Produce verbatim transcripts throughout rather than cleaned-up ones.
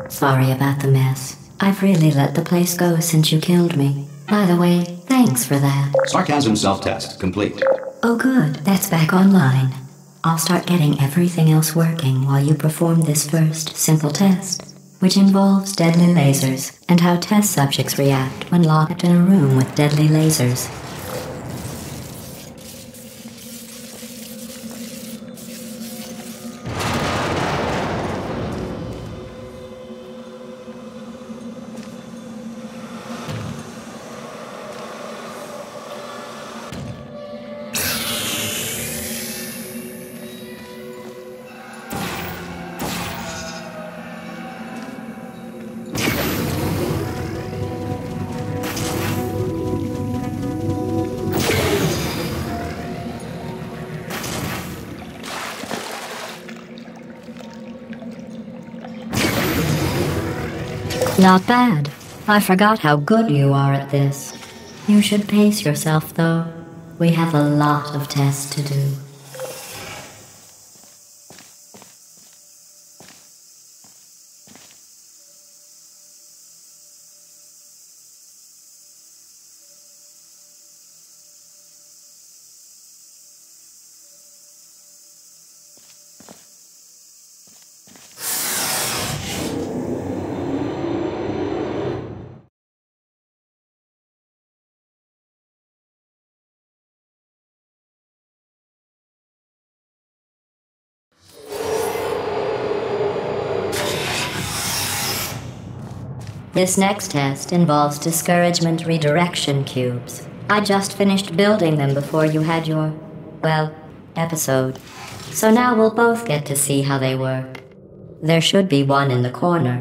Sorry about the mess. I've really let the place go since you killed me. By the way, thanks for that. Sarcasm self-test complete. Oh good, that's back online. I'll start getting everything else working while you perform this first simple test, which involves deadly lasers and how test subjects react when locked in a room with deadly lasers. Not bad. I forgot how good you are at this. You should pace yourself, though. We have a lot of tests to do. This next test involves discouragement redirection cubes. I just finished building them before you had your, well, episode. So now we'll both get to see how they work. There should be one in the corner.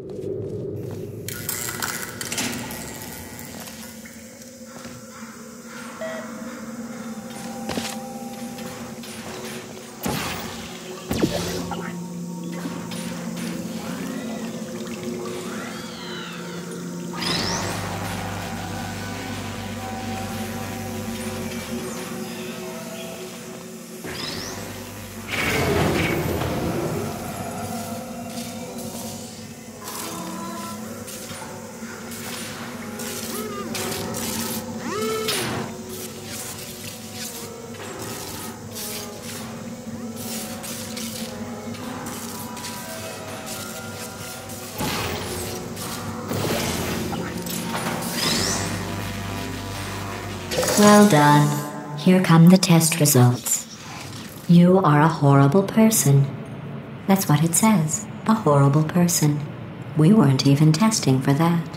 Well done. Here come the test results. You are a horrible person. That's what it says. A horrible person. We weren't even testing for that.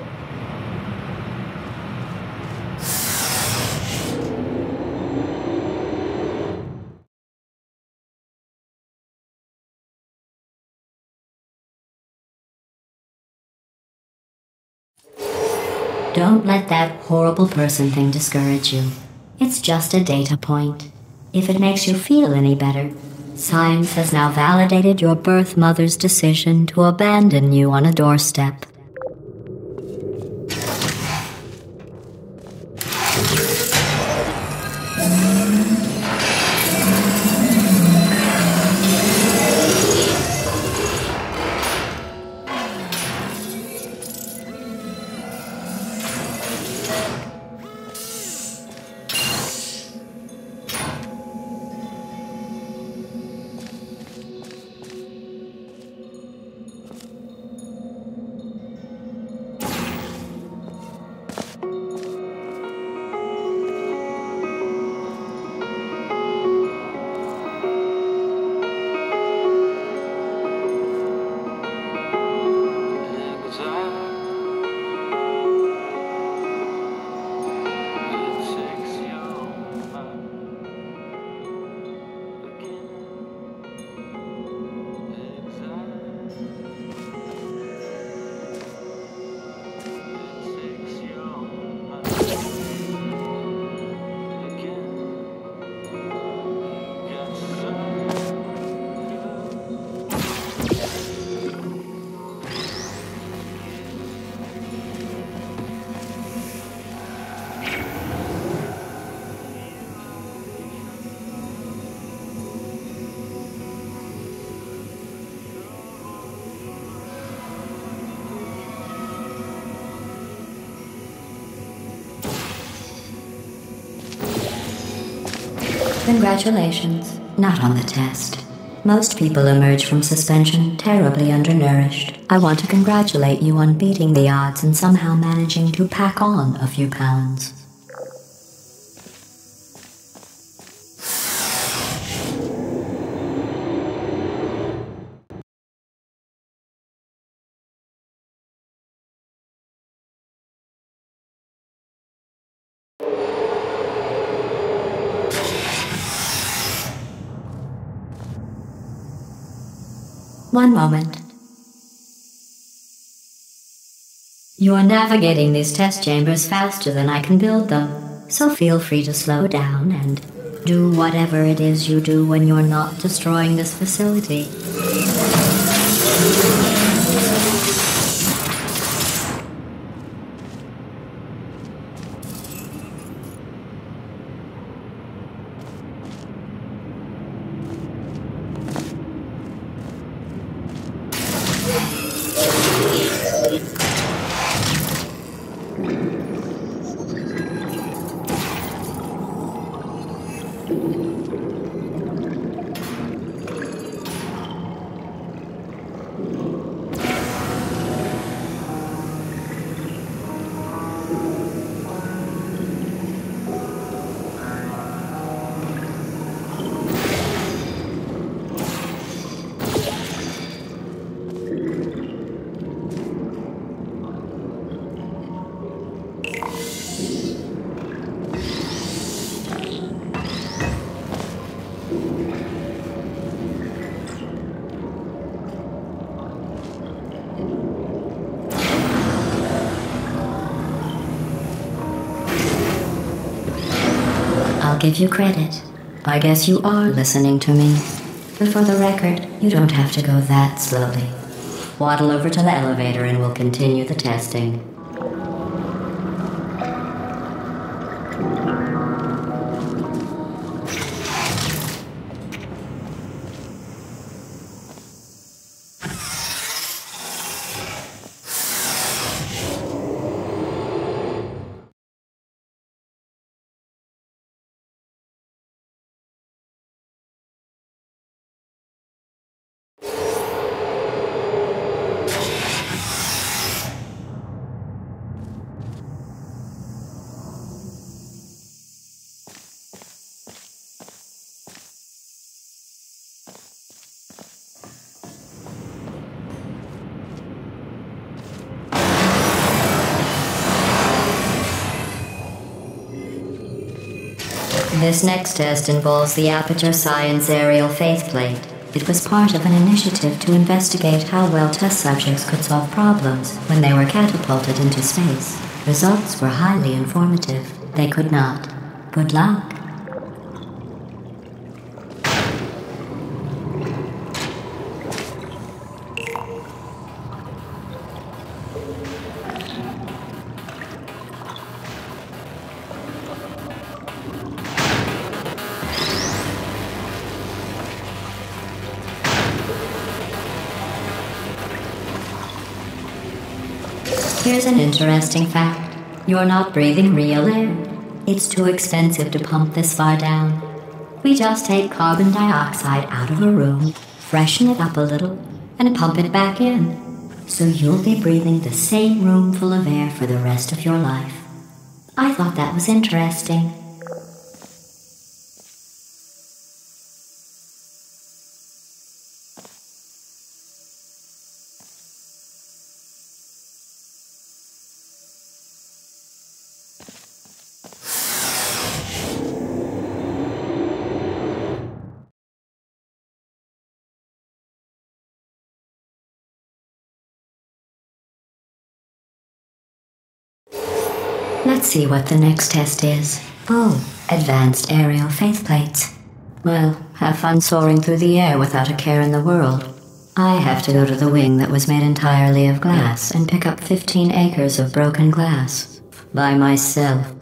Don't let that horrible person thing discourage you. It's just a data point. If it makes you feel any better, science has now validated your birth mother's decision to abandon you on a doorstep. Congratulations. Not on the test. Most people emerge from suspension terribly undernourished. I want to congratulate you on beating the odds and somehow managing to pack on a few pounds. One moment. You are navigating these test chambers faster than I can build them, so feel free to slow down and do whatever it is you do when you're not destroying this facility. Give you credit. I guess you are listening to me. But for the record, you don't have to go that slowly. Waddle over to the elevator and we'll continue the testing. This next test involves the Aperture Science Aerial Faceplate. It was part of an initiative to investigate how well test subjects could solve problems when they were catapulted into space. Results were highly informative. They could not. Good luck. Here's an interesting fact. You're not breathing real air. It's too expensive to pump this far down. We just take carbon dioxide out of a room, freshen it up a little, and pump it back in. So you'll be breathing the same room full of air for the rest of your life. I thought that was interesting. Let's see what the next test is. Oh, advanced aerial faceplates. Well, have fun soaring through the air without a care in the world. I have to go to the wing that was made entirely of glass and pick up fifteen acres of broken glass. By myself.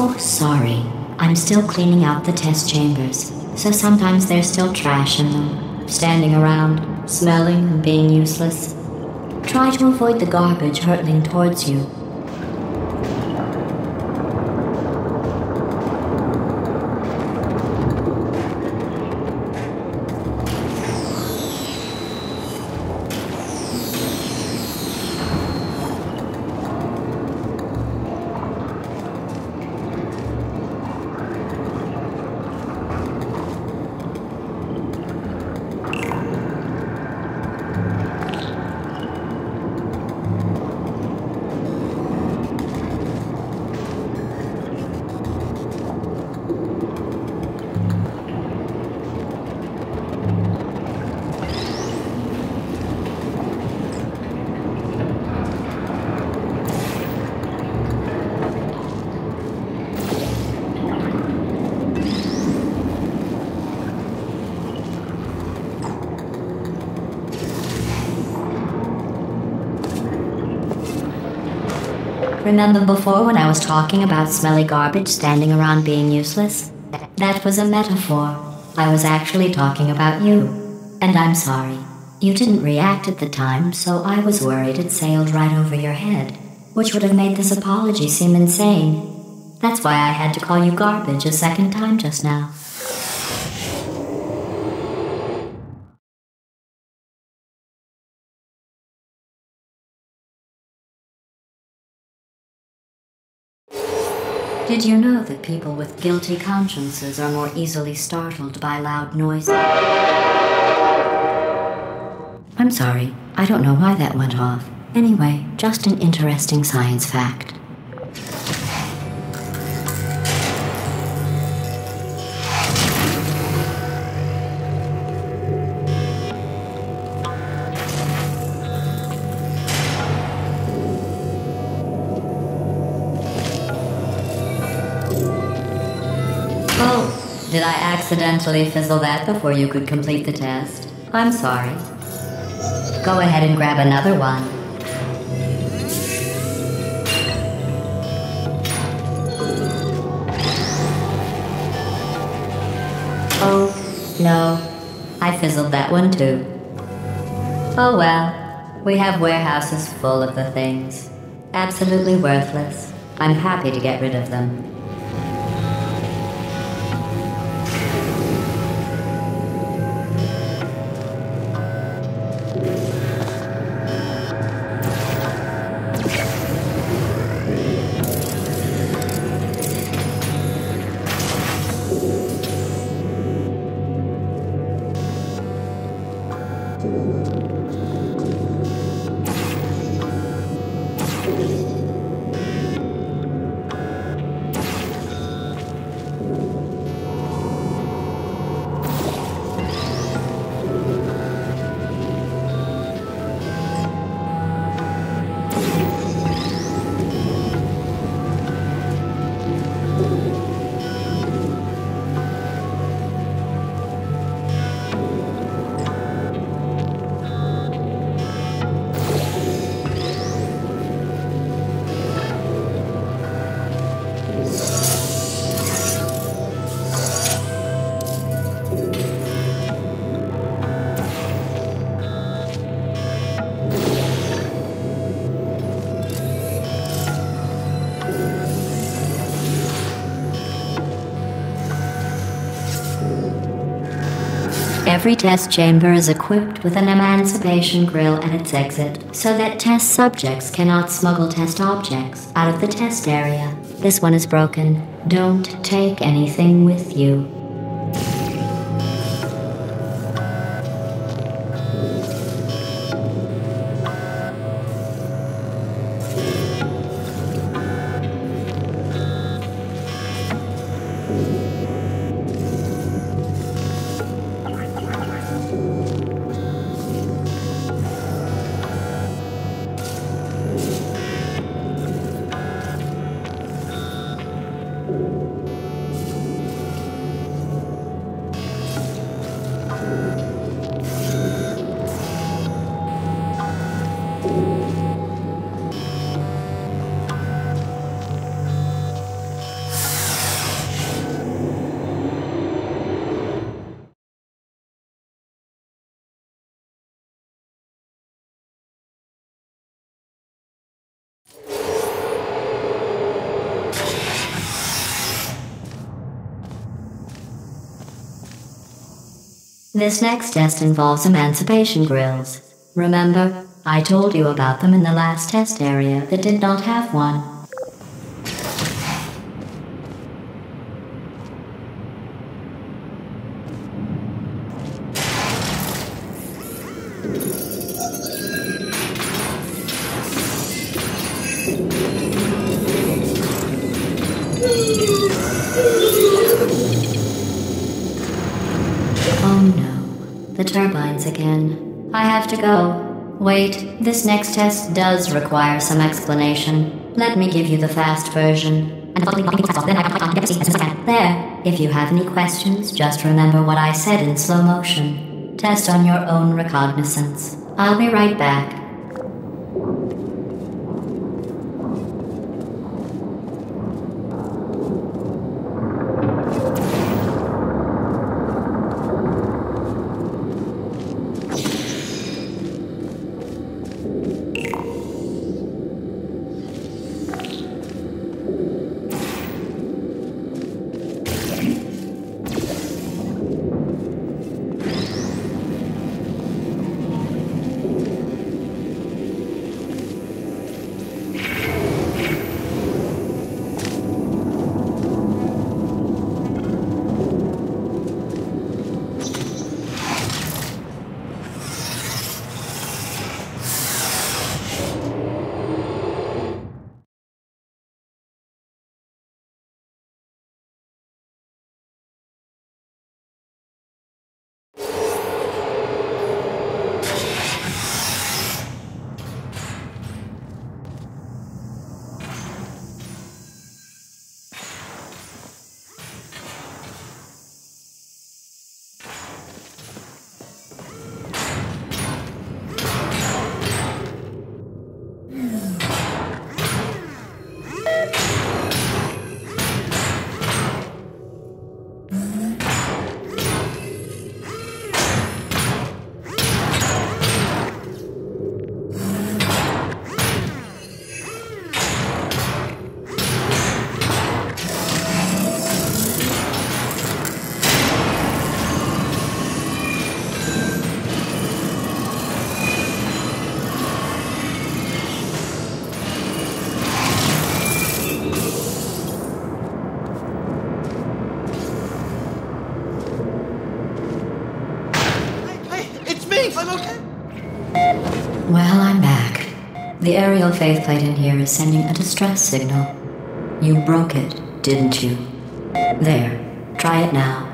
Oh, sorry. I'm still cleaning out the test chambers, so sometimes there's still trash in them, standing around, smelling and being useless. Try to avoid the garbage hurtling towards you. Remember before when I was talking about smelly garbage standing around being useless? That was a metaphor. I was actually talking about you. And I'm sorry. You didn't react at the time, so I was worried it sailed right over your head, which would have made this apology seem insane. That's why I had to call you garbage a second time just now. Did you know that people with guilty consciences are more easily startled by loud noises? I'm sorry, I don't know why that went off. Anyway, just an interesting science fact. Oh, did I accidentally fizzle that before you could complete the test? I'm sorry. Go ahead and grab another one. Oh, no. I fizzled that one too. Oh well, we have warehouses full of the things. Absolutely worthless. I'm happy to get rid of them. Every test chamber is equipped with an emancipation grill at its exit, so that test subjects cannot smuggle test objects out of the test area. This one is broken. Don't take anything with you. This next test involves emancipation grills. Remember, I told you about them in the last test area that did not have one. Oh no, the turbines again. I have to go. Wait, this next test does require some explanation. Let me give you the fast version. There. If you have any questions, just remember what I said in slow motion. Test on your own recognizance. I'll be right back. I'm okay. Well, I'm back. The aerial faith plate in here is sending a distress signal. You broke it, didn't you? There. Try it now.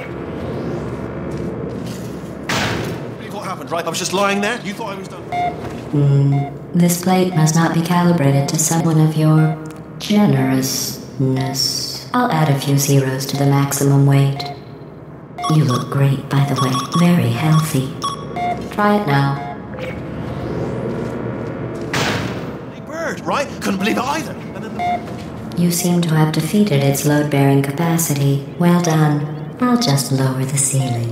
What happened, right? I was just lying there. You thought I was done. Hmm. This plate must not be calibrated to someone of your generousness. I'll add a few zeros to the maximum weight. You look great, by the way. Very healthy. Try it now. Hey, bird, right? Couldn't believe it either. And then the... You seem to have defeated its load-bearing capacity. Well done. I'll just lower the ceiling.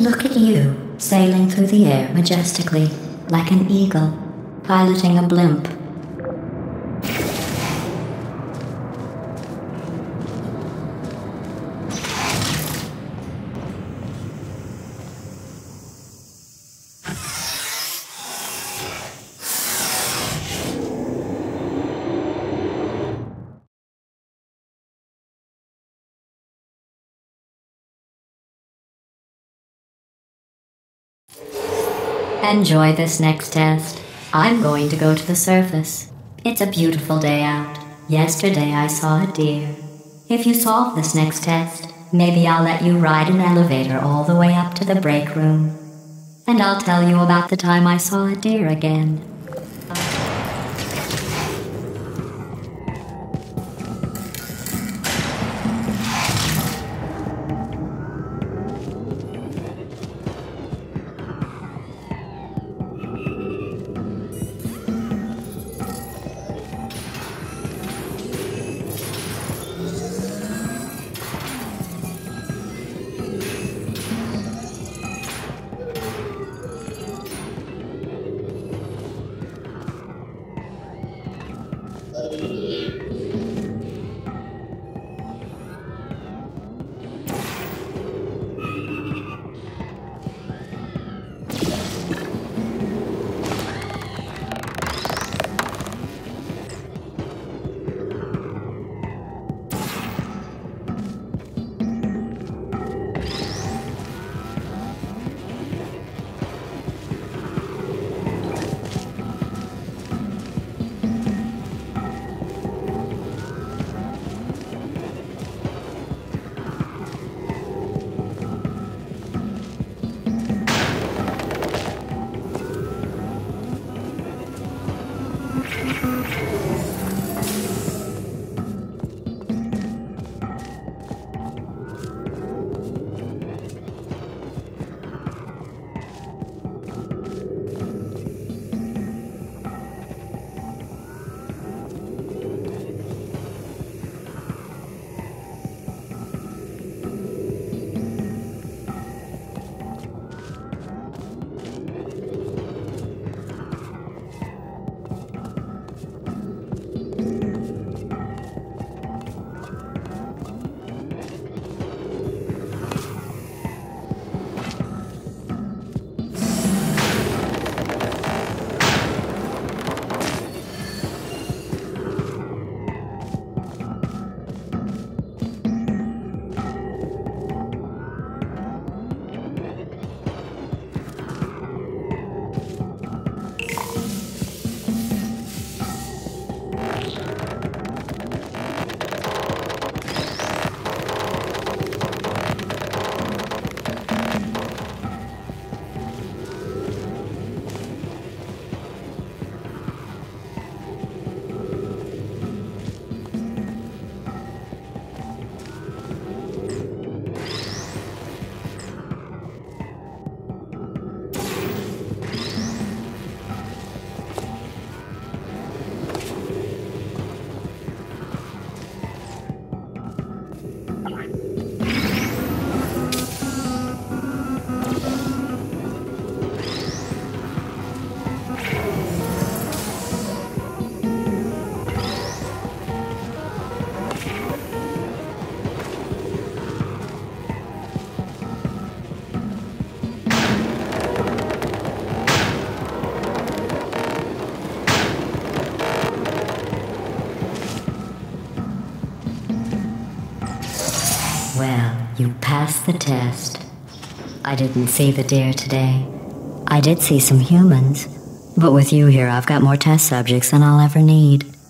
Look at you, sailing through the air majestically, like an eagle, piloting a blimp. Enjoy this next test. I'm going to go to the surface. It's a beautiful day out. Yesterday I saw a deer. If you solve this next test, maybe I'll let you ride an elevator all the way up to the break room. And I'll tell you about the time I saw a deer again. Well, you passed the test. I didn't see the deer today. I did see some humans, but with you here I've got more test subjects than I'll ever need.